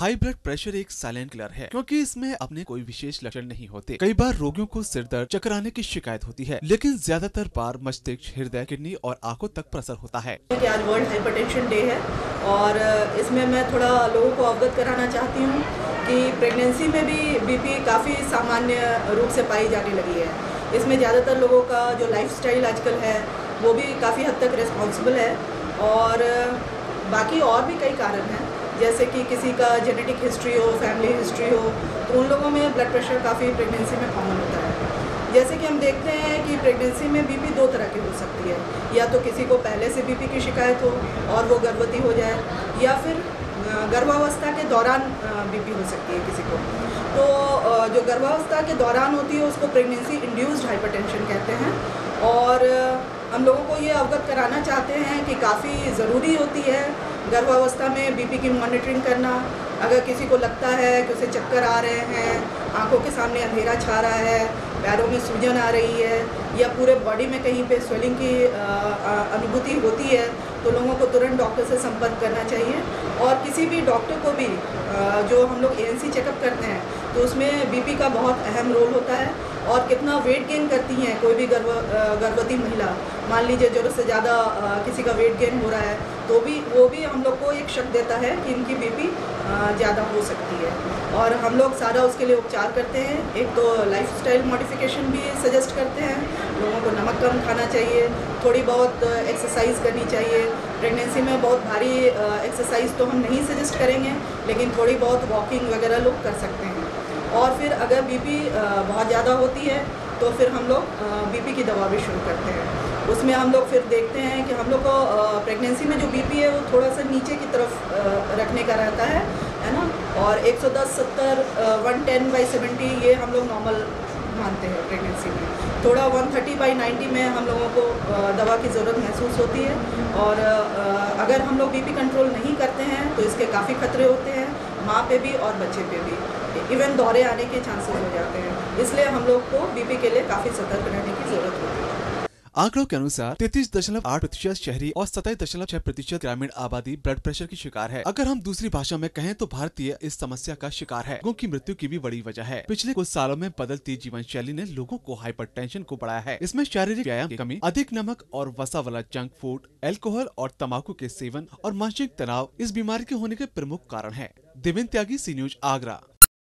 High blood pressure एक silent killer है क्योंकि इसमें अपने कोई विशेष लक्षण नहीं होते। कई बार रोगियों को सिर दर्द, चक्कर आने की शिकायत होती है, लेकिन ज्यादातर बार मस्तिष्क, हृदय, किडनी और आंखों तक प्रसर होता है। आज वर्ल्ड हाइपरटेंशन डे है और इसमें मैं थोड़ा लोगों को अवगत कराना चाहती हूँ कि प्रेगनेंसी में भी बीपी काफ़ी सामान्य रूप से पाई जाने लगी है। इसमें ज़्यादातर लोगों का जो लाइफस्टाइल आजकल है वो भी काफ़ी हद तक रिस्पॉन्सिबल है और बाकी और भी कई कारण हैं, जैसे कि किसी का जेनेटिक हिस्ट्री हो, फैमिली हिस्ट्री हो, तो उन लोगों में ब्लड प्रेशर काफ़ी प्रेगनेंसी में कॉमन होता है। जैसे कि हम देखते हैं कि प्रेगनेंसी में बीपी दो तरह की हो सकती है, या तो किसी को पहले से बीपी की शिकायत हो और वो गर्भवती हो जाए, या फिर गर्भावस्था के दौरान बीपी हो सकती है किसी को। तो जो गर्भावस्था के दौरान होती है उसको प्रेगनेंसी इंड्यूस्ड हाइपरटेंशन कहते हैं और हम लोगों को ये अवगत कराना चाहते हैं कि काफ़ी ज़रूरी होती है गर्भावस्था में बीपी की मॉनिटरिंग करना। अगर किसी को लगता है कि उसे चक्कर आ रहे हैं, आंखों के सामने अंधेरा छा रहा है, पैरों में सूजन आ रही है या पूरे बॉडी में कहीं पे स्वेलिंग की अनुभूति होती है, तो लोगों को तुरंत डॉक्टर से संपर्क करना चाहिए। और किसी भी डॉक्टर को भी जो हम लोग ANC चेकअप करते हैं तो उसमें बीपी का बहुत अहम रोल होता है और कितना वेट गेन करती हैं कोई भी गर्भवती महिला। मान लीजिए ज़रूरत से ज़्यादा किसी का वेट गेन हो रहा है तो वो भी हम लोग को एक शक देता है कि इनकी बीपी ज़्यादा हो सकती है और हम लोग सारा उसके लिए उपचार करते हैं। एक तो लाइफस्टाइल मॉडिफिकेशन भी सजेस्ट करते हैं, लोगों को नमक कम खाना चाहिए, थोड़ी बहुत एक्सरसाइज करनी चाहिए। प्रेगनेंसी में बहुत भारी एक्सरसाइज तो हम नहीं सजेस्ट करेंगे, लेकिन थोड़ी बहुत वॉकिंग वगैरह लोग कर सकते हैं। और फिर अगर बीपी बहुत ज़्यादा होती है तो फिर हम लोग बीपी की दवा भी शुरू करते हैं। उसमें हम लोग फिर देखते हैं कि हम लोग को प्रेगनेंसी में जो बीपी है वो थोड़ा सा नीचे की तरफ रखने का रहता है ना, और 110, 70, 110/70 ये हम लोग नॉर्मल मानते हैं प्रेगनेंसी में। थोड़ा 130/90 में हम लोगों को दवा की ज़रूरत महसूस होती है और अगर हम लोग बीपी कंट्रोल नहीं करते हैं तो इसके काफ़ी खतरे होते हैं, माँ पे भी और बच्चे पे भी, इवन दौरे आने के चांसेस हो जाते हैं। इसलिए हम लोग को बीपी के लिए काफ़ी सतर्क रहने की ज़रूरत होती है। आंकड़ों के अनुसार 33.8% शहरी और 27.6% ग्रामीण आबादी ब्लड प्रेशर की शिकार है। अगर हम दूसरी भाषा में कहें तो भारतीय इस समस्या का शिकार है। लोगों की मृत्यु की भी बड़ी वजह है। पिछले कुछ सालों में बदलती जीवन शैली ने लोगों को हाइपरटेंशन को बढ़ाया है। इसमें शारीरिक व्यायाम की कमी, अधिक नमक और वसा वाला जंक फूड, अल्कोहल और तंबाकू के सेवन और मानसिक तनाव इस बीमारी के होने के प्रमुख कारण है। Devendra Tyagi, C news, Agra.